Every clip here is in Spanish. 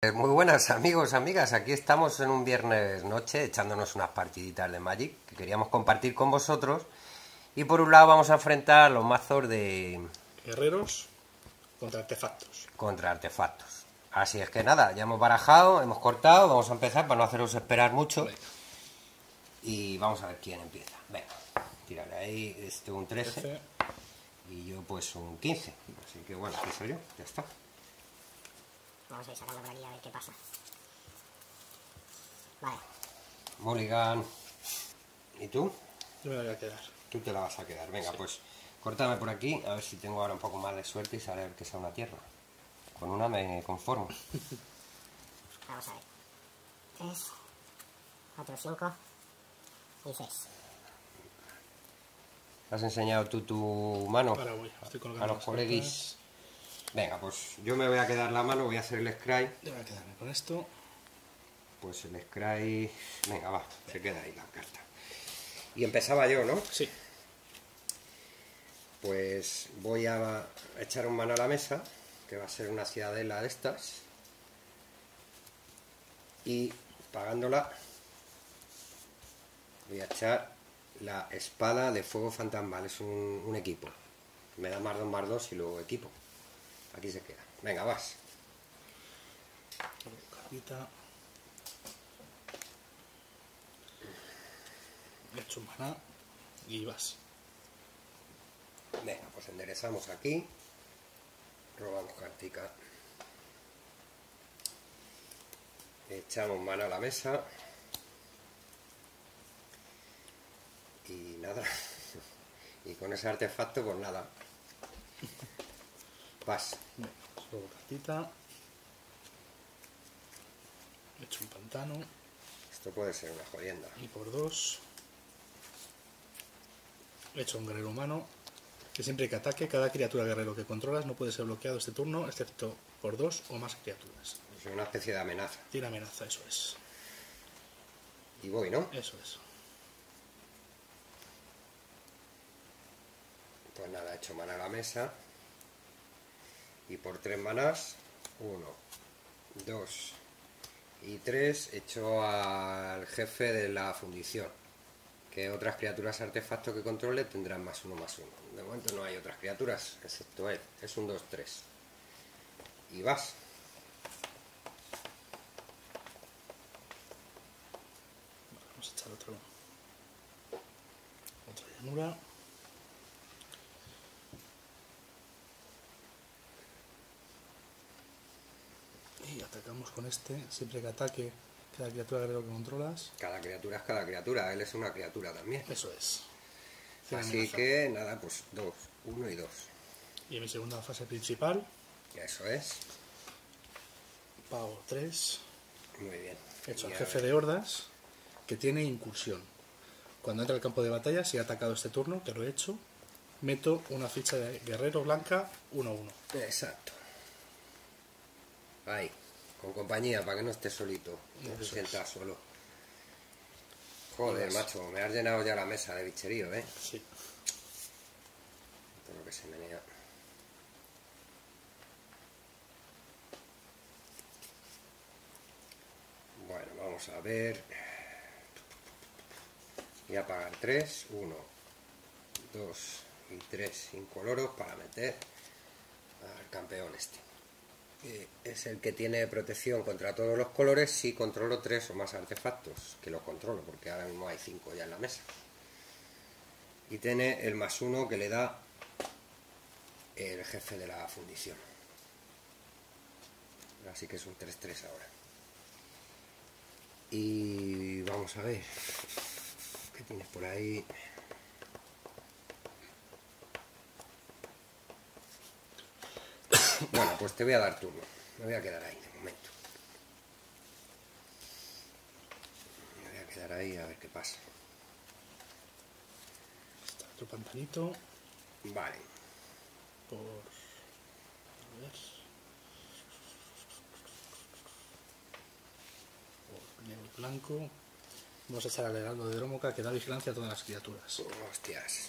Muy buenas amigos, amigas, aquí estamos en un viernes noche echándonos unas partiditas de Magic que queríamos compartir con vosotros y por un lado vamos a enfrentar los mazos de guerreros contra artefactos. Así es que nada, ya hemos barajado, hemos cortado, vamos a empezar para no haceros esperar mucho. Venga. Y vamos a ver quién empieza. Venga, tírale ahí, un 13 y yo pues un 15, así que bueno, empiezo yo, ya está. Vamos a ir sacando por aquí a ver qué pasa. Vale. Mulligan. ¿Y tú? Yo me la voy a quedar. Tú te la vas a quedar. Venga, sí. Pues córtame por aquí, a ver si tengo ahora un poco más de suerte y sale que sea una tierra. Con una me conformo. Vamos a ver. 3, 4, 5 y 6. ¿Has enseñado tú tu mano? Ahora voy, estoy colocando a los las coleguis. cartas. Venga, pues yo me voy a quedar la mano, voy a hacer el scry. Yo voy a quedarme con esto. Pues el scry... Venga, va, se queda ahí la carta. Y empezaba yo, ¿no? Sí. Pues voy a echar un mano a la mesa, que va a ser una ciudadela de estas. Y pagándola voy a echar la espada de fuego fantasmal. Es un equipo. Me da +2/+2 y luego equipo. Aquí se queda. Venga, vas. Cartita. He hecho un maná y vas. Venga, pues enderezamos aquí. Robamos cartica. Echamos mano a la mesa. Y nada. Y con ese artefacto, pues nada. Vas. Luego cartita. He hecho un pantano. Esto puede ser una jodienda. Y por 2. He hecho un guerrero humano. Que siempre que ataque, cada criatura guerrero que controlas no puede ser bloqueado este turno, excepto por 2 o más criaturas. Es una especie de amenaza. Tiene amenaza, eso es. Y voy, ¿no? Eso es. Pues nada, he hecho mana a la mesa. Y por 3 manás, 1, 2 y 3, echo al jefe de la fundición. Que otras criaturas artefactos que controle tendrán +1/+1. De momento no hay otras criaturas, excepto él. Es un 2-3. Y vas. Vamos a echar otra llanura. Y atacamos con este. Siempre que ataque cada criatura guerrero que controlas. Cada criatura es cada criatura. Él es una criatura también. Eso es. Tiene Así amenaza. que nada, pues 2, 1 y 2. Y en mi segunda fase principal, Eso es. pago 3. Muy bien. He hecho Y al a jefe ver. de hordas, que tiene incursión. Cuando entra al campo de batalla, si ha atacado este turno, que lo he hecho, meto una ficha de guerrero blanca 1/1. Exacto. Ahí, con compañía, para que no estés solito. No te Eso sientas solo. Joder, Pues- macho, me has llenado ya la mesa de bicherío, ¿eh? Sí. Todo lo que se menea. Bueno, vamos a ver. Voy a pagar 3, 1, 2 y 3 incoloros para meter al campeón este. Es el que tiene protección contra todos los colores si controlo 3 o más artefactos, que los controlo porque ahora mismo hay 5 ya en la mesa. Y tiene el +1 que le da el jefe de la fundición. Así que es un 3-3 ahora. Y vamos a ver qué tienes por ahí. Bueno, pues te voy a dar turno. Me voy a quedar ahí de momento. Me voy a quedar ahí a ver qué pasa. Está otro pantanito. Vale. Por... A ver. Por negro y blanco. Vamos a echar al heraldo de Dromoka, que da vigilancia a todas las criaturas. Hostias.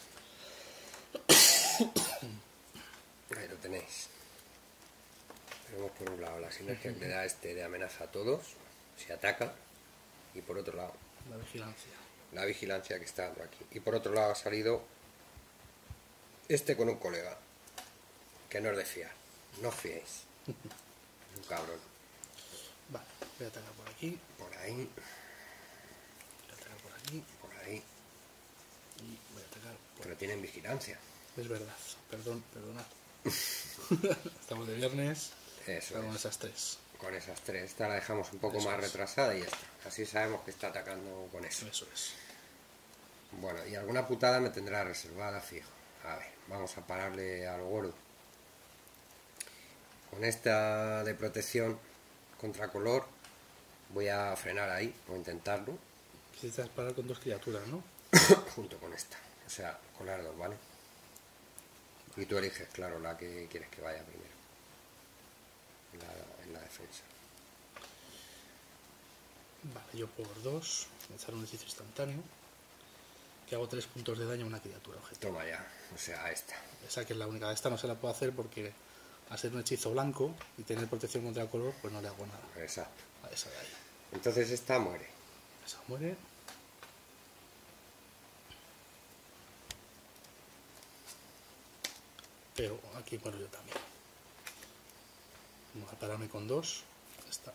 Ahí lo tenéis. Tenemos por un lado la sinergia que le da este de amenaza a todos, si ataca, y por otro lado La vigilancia. la vigilancia que está dando aquí. Y por otro lado ha salido este con un colega, que no es de fiar, no os fiéis. Un cabrón. Vale, voy a atacar por aquí, Por ahí, voy a atacar por aquí por ahí. y voy a atacar por Pero tienen vigilancia. Es verdad, perdonad. Estamos de viernes, Eso con es. esas tres. Con esas tres. Esta la dejamos un poco Eso más es. retrasada y ya está. Así sabemos que está atacando con eso. Eso es. Bueno, y alguna putada me tendrá reservada, fijo. A ver, vamos a pararle a lo gordo. Con esta de protección contra color voy a frenar ahí, o intentarlo, Necesitas parar con dos criaturas, ¿no? junto con esta. O sea, con las dos, ¿vale? Y tú eliges, claro, la que quieres que vaya primero. En la defensa. Vale, yo por dos, lanzar un hechizo instantáneo, que hago 3 puntos de daño a una criatura objeto. Toma ya, o sea, esta. Esa que es la única. Esta no se la puedo hacer porque al ser un hechizo blanco y tener protección contra el color, pues no le hago nada Exacto. a esa de ahí. Entonces esta muere. Esa muere. Pero aquí muero yo también. Vamos a pararme con dos. Esta.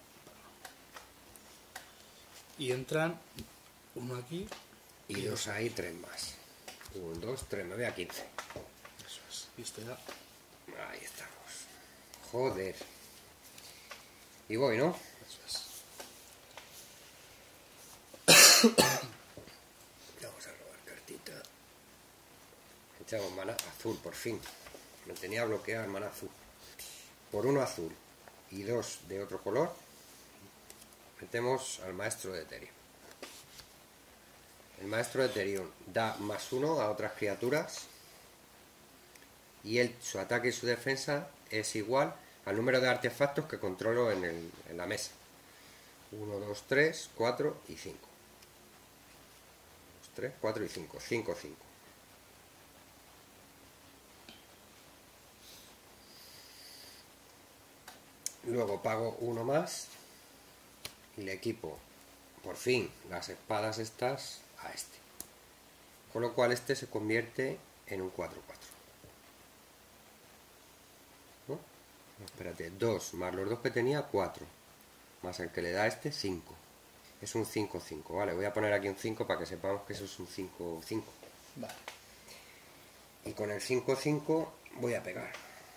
Y entran uno aquí. Y dos ahí, tres más. 1, 2, 3, me voy a 15. Eso es. Y esto ya. Ahí estamos. Joder. Y voy, ¿no? Eso es. Vamos a robar cartita. Echamos mana azul, por fin. Me tenía bloqueado el mana azul. Por uno azul y dos de otro color, metemos al maestro de Ethereum. El maestro de Ethereum da +1 a otras criaturas y su ataque y su defensa es igual al número de artefactos que controlo en la mesa. 1, 2, 3, 4 y 5. 3, 4 y 5. 5, 5. Luego pago uno más y le equipo por fin las espadas estas a este. Con lo cual este se convierte en un 4-4. ¿No? No, espérate, 2 más los 2 que tenía, 4. Más el que le da este, 5. Es un 5-5. Vale, voy a poner aquí un 5 para que sepamos que eso es un 5-5. Vale. Y con el 5-5 voy a pegar.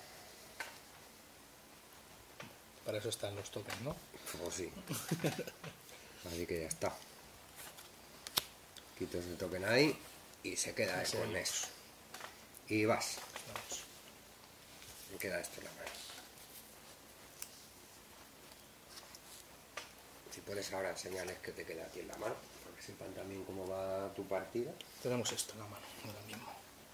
Para eso están los tokens, ¿no? Pues sí. Así que ya está. Quito ese token ahí y se queda Así con es. eso. Y vas. Vamos. Me queda esto en la mano. Si puedes ahora enseñarles que te queda aquí en la mano, para que sepan también cómo va tu partida. Tenemos esto en la mano, ahora mismo.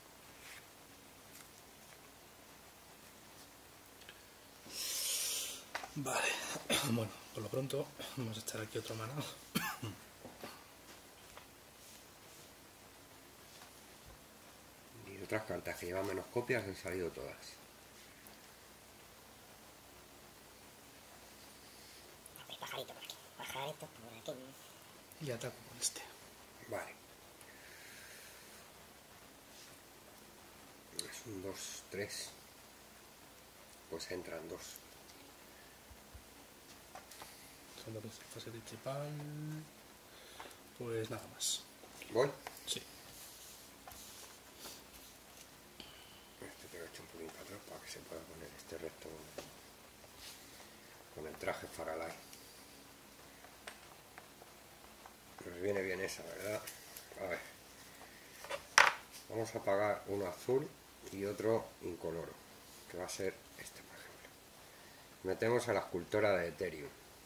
Vale. Bueno, por lo pronto vamos a echar aquí otro mana. Y otras cartas que llevan menos copias han salido todas. Hay pajarito por aquí. Pajarito por aquí. Y ataco con este. Vale. Es un 2-3. Pues entran 2. Son la fase principal. Pues nada más. ¿Voy? Sí. Este te lo he hecho un poquito para atrás para que se pueda poner este recto con el traje Faralai. Nos viene bien esa, ¿verdad? A ver. Vamos a pagar uno azul y otro incoloro, que va a ser este, por ejemplo. Metemos a la escultora de Ethereum.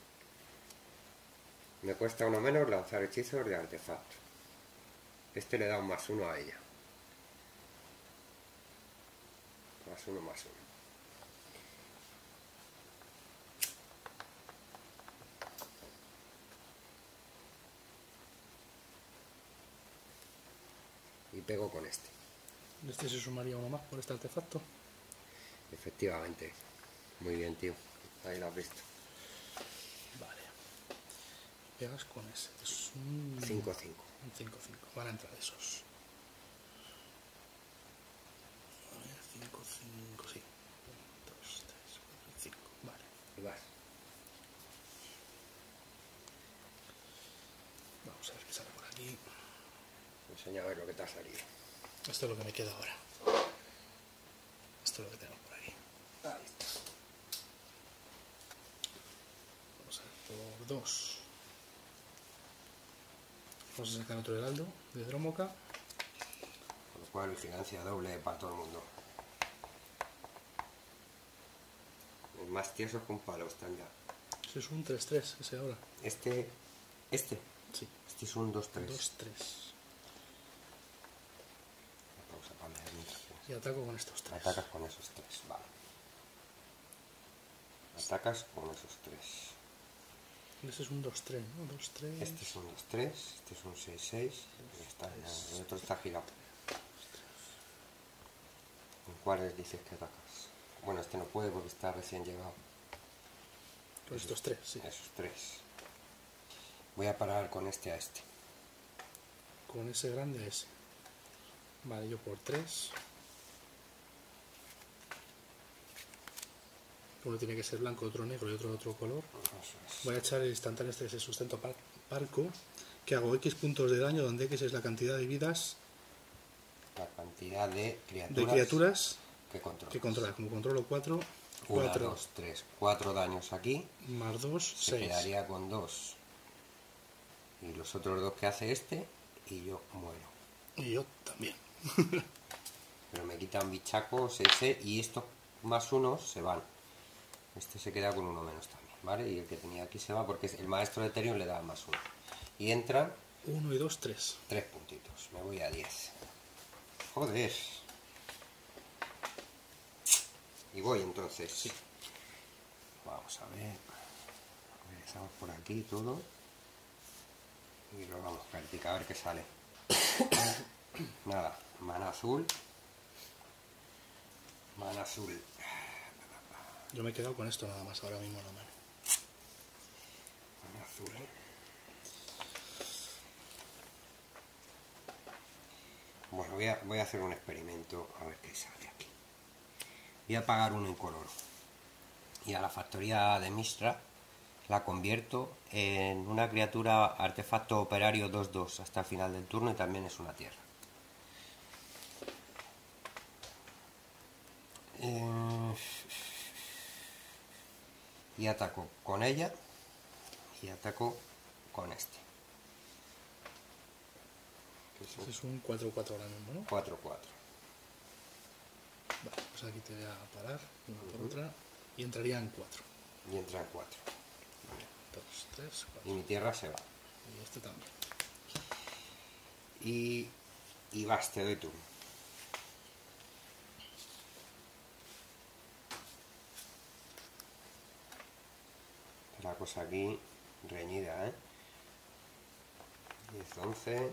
Me cuesta uno menos lanzar hechizos de artefacto. Este le da un +1 a ella. +1, +1. Y pego con este. Este se sumaría uno más por este artefacto. Efectivamente. Muy bien, tío. Ahí lo has visto. Vale. Pegas con ese. Es un 5-5. un 5-5. Van a entrar esos. A ver, 5-5, sí. 1, 2, 3, 4, 5. Vale. Y vas. Vamos a ver qué sale por aquí. Enseña a ver lo que te ha salido. Esto es lo que me queda ahora. Esto es lo que tengo por aquí. Ahí está. Vamos a ver por 2. Vamos a sacar otro heraldo de Dromoka. Con lo cual vigilancia doble para todo el mundo. Más tiesos que un palo están ya. Ese es un 3-3, ese ahora. Este Sí. es un 2-3. 2-3. Pausa para leer mientras pienso. Y ataco con estos 3. Atacas con esos 3, vale. Atacas con esos 3. Ese es un 2-3, ¿no? 2-3. Este es un 2-3, este es un 6-6. Y está, el otro está girado. ¿En cuáles dices que atacas? Bueno, este no puede porque está recién llegado. Con estos 3, sí. Esos 3. Voy a parar con este a este. Con ese grande a ese. Vale, yo por 3. Uno tiene que ser blanco, otro negro y otro de otro color. Eso es. Voy a echar el instantáneo este de sustento parco, que hago X puntos de daño, donde X es la cantidad de vidas La cantidad de de criaturas que controlas. que controla. Como controlo 4, 1, 4 2, 3, 4 daños aquí. más 2, Se 6. quedaría con 2. Y los otros 2 que hace este, y yo muero. Y yo también. Pero me quitan bichacos ese y estos más unos se van. Este se queda con uno menos también, ¿vale? Y el que tenía aquí se va porque el maestro de Ethereum le da más uno. Y entran 1 y 2, 3. 3 puntitos. Me voy a 10. Joder. Y voy entonces. Sí. Vamos a ver. Empezamos por aquí todo. Y lo vamos a practicar a ver qué sale. Nada, mana azul. Mana azul. Yo me he quedado con esto nada más ahora mismo en la mano. Mana azul. Bueno, voy a hacer un experimento a ver qué sale aquí. Voy a pagar uno incoloro. Y a la factoría de Mistra la convierto en una criatura artefacto operario 2-2 hasta el final del turno y también es una tierra. Y ataco con ella y ataco con este. Que Este son es un 4-4 ahora mismo, ¿no? 4-4. Vale, pues aquí te voy a parar una por otra y entraría en 4. Y entra en 4. 2, 3, 4. Y mi tierra se va. Y este también. Y vas, te doy turno. La cosa aquí reñida, 10, 11.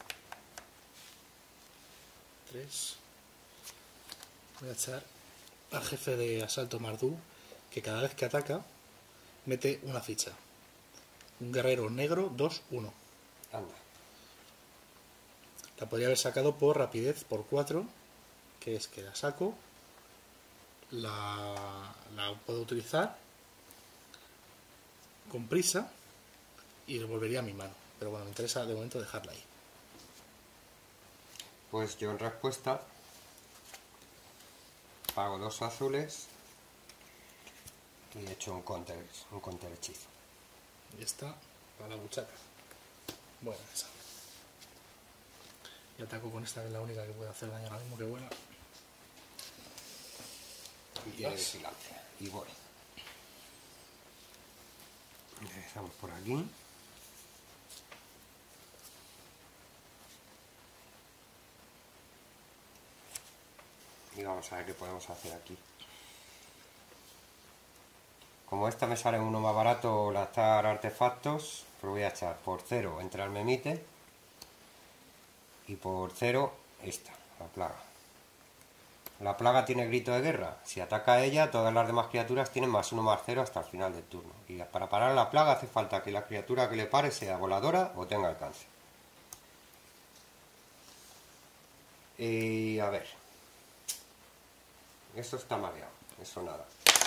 3. Voy a echar al jefe de asalto Mardú, que cada vez que ataca mete una ficha. Un guerrero negro 2-1. Anda. La podría haber sacado por rapidez por 4, que es que la saco, la puedo utilizar con prisa y devolvería a mi mano. Pero bueno, me interesa de momento dejarla ahí. Pues yo en respuesta pago 2 azules y he hecho un counter hechizo. Y esta para la buchaca. Bueno, esa. Y ataco con esta, que es la única que puede hacer daño ahora mismo, que vuela. Y tiene vigilancia. Y voy. Empezamos por aquí. Y vamos a ver qué podemos hacer aquí. Como esta me sale uno más barato lanzar artefactos, pues voy a echar por 0 entrar memite y por 0 esta, la plaga. La plaga tiene grito de guerra. Si ataca a ella, todas las demás criaturas tienen +1/+0 hasta el final del turno. Y para parar a la plaga hace falta que la criatura que le pare sea voladora o tenga alcance. Y a ver. Esto está mareado. Eso nada.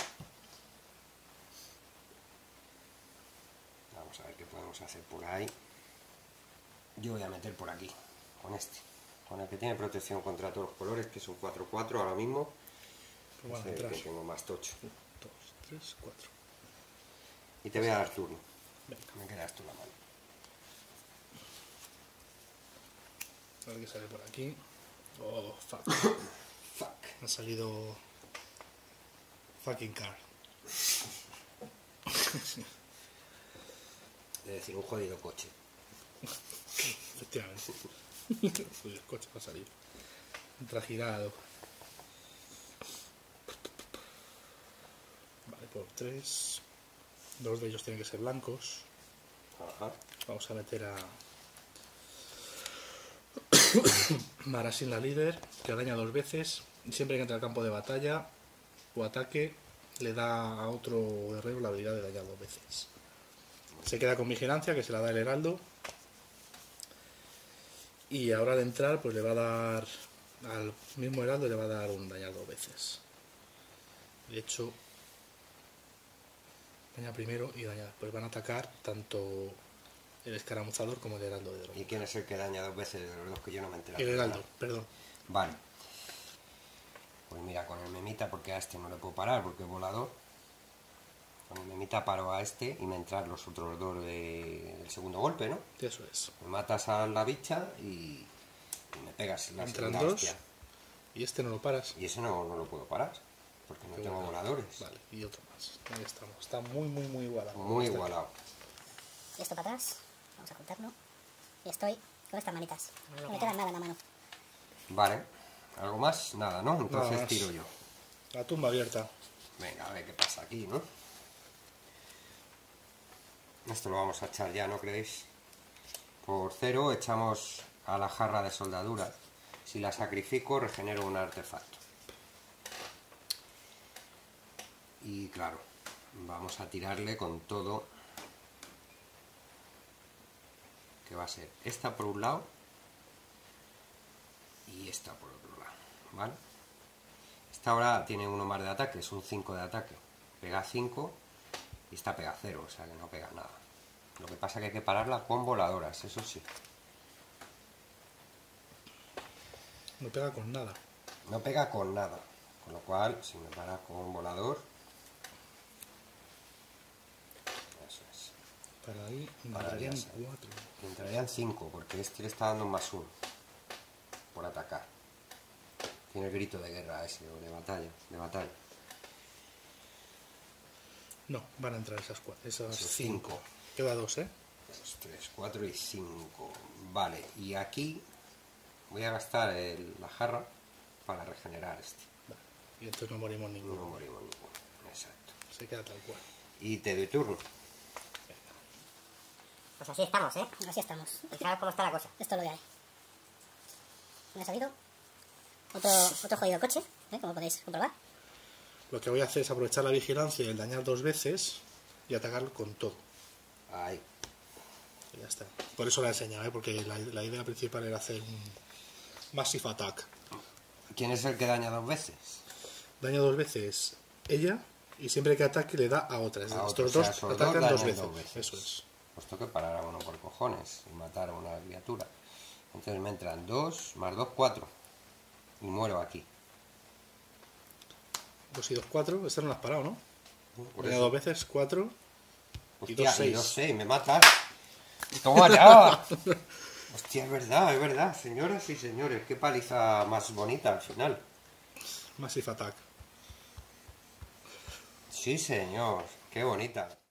Vamos a ver qué podemos hacer por ahí. Yo voy a meter por aquí, con este. Con el que tiene protección contra todos los colores, que es un 4/4 ahora mismo. Pues van a Es el entrar. que tengo más tocho. 1, 2, 3, 4. Y te voy a dar turno. Venga, Me quedas tú la mano. a ver qué sale por aquí. Oh, fuck. Fuck. Ha salido... Fucking car. Es decir, un jodido coche. Efectivamente. Pues el coche va a salir. Tragirado. Vale, por 3. 2 de ellos tienen que ser blancos. Ajá. Vamos a meter a Marasin, la líder, que daña 2 veces. Y siempre que entra al campo de batalla o ataque, le da a otro guerrero la habilidad de dañar 2 veces. Se queda con vigilancia, que se la da el heraldo. Y ahora al entrar, pues le va a dar al mismo heraldo, le va a dar un dañar 2 veces. De hecho, daña primero y daña. Pues van a atacar tanto el escaramuzador como el heraldo de Dron. ¿Y quién es el que daña 2 veces de los dos que yo no me he enterado? El heraldo, perdón. Vale. Pues mira, con el memita, porque a este no le puedo parar, porque es volador. Con el memita paro a este y me entran los otros dos del segundo golpe, ¿no? Eso es. Me matas a la bicha y me pegas la Entran segunda 2 hostia. y este no lo paras. Y ese no lo puedo parar, porque no Qué tengo bueno. voladores. Vale, y otro más. Ahí estamos. Está muy igualado. Muy Está igualado. Y esto para atrás. Vamos a juntarlo. Y estoy con estas manitas. No me queda nada en la mano. Vale. ¿Algo más? Nada, ¿no? Entonces más. tiro yo. La tumba abierta. Venga, a ver qué pasa aquí, ¿no? Esto lo vamos a echar ya, ¿no creéis? Por 0 echamos a la jarra de soldadura. Si la sacrifico, regenero un artefacto. Y claro, vamos a tirarle con todo. Que va a ser esta por un lado y esta por otro lado, ¿vale? Esta ahora tiene uno más de ataque, es un 5 de ataque. Pega 5 y esta pega 0, o sea que no pega nada. Lo que pasa es que hay que pararla con voladoras, eso sí. No pega con nada. No pega con nada, con lo cual si me para con un volador, eso es. Para ahí Pararía entrarían esa. 4. Entrarían 5 porque este le está dando un +1 por atacar. Tiene el grito de guerra ese, o de batalla, No, van a entrar esas 4. Esas Esos 5. cinco. Queda 2, ¿eh? 2, 3, 4 y 5. Vale, y aquí voy a gastar la jarra para regenerar este. Vale. Y entonces no morimos No ninguno. morimos ninguno. Exacto. Se queda tal cual. Y te doy turno. Pues así estamos, ¿eh? Así estamos. Fijaros cómo está la cosa. Esto es lo que hay. Me ha salido otro jodido coche, ¿eh? Como podéis comprobar. Lo que voy a hacer es aprovechar la vigilancia y el dañar 2 veces y atacarlo con todo. Ahí. Y ya está. Por eso la he enseñado, ¿eh? Porque la idea principal era hacer un Massive Attack. ¿Quién es el que daña 2 veces? Daña 2 veces ella y siempre que ataque le da a otra. Es decir, A otro, estos o sea, dos esos atacan dos 2 dañan veces. dos veces. Eso es. Pues tengo que parar a uno por cojones y matar a una criatura. Entonces me entran 2 más 2, 4. Y muero aquí. 2 y 2, 4. Esta no la has parado, ¿no? Por Daña eso. 2 veces, 4. Hostia, dos, seis. 2, 6, me matas. ¡Toma ya! Hostia, es verdad, señoras y señores. Qué paliza más bonita al final. Massive Attack. Sí, señor, qué bonita.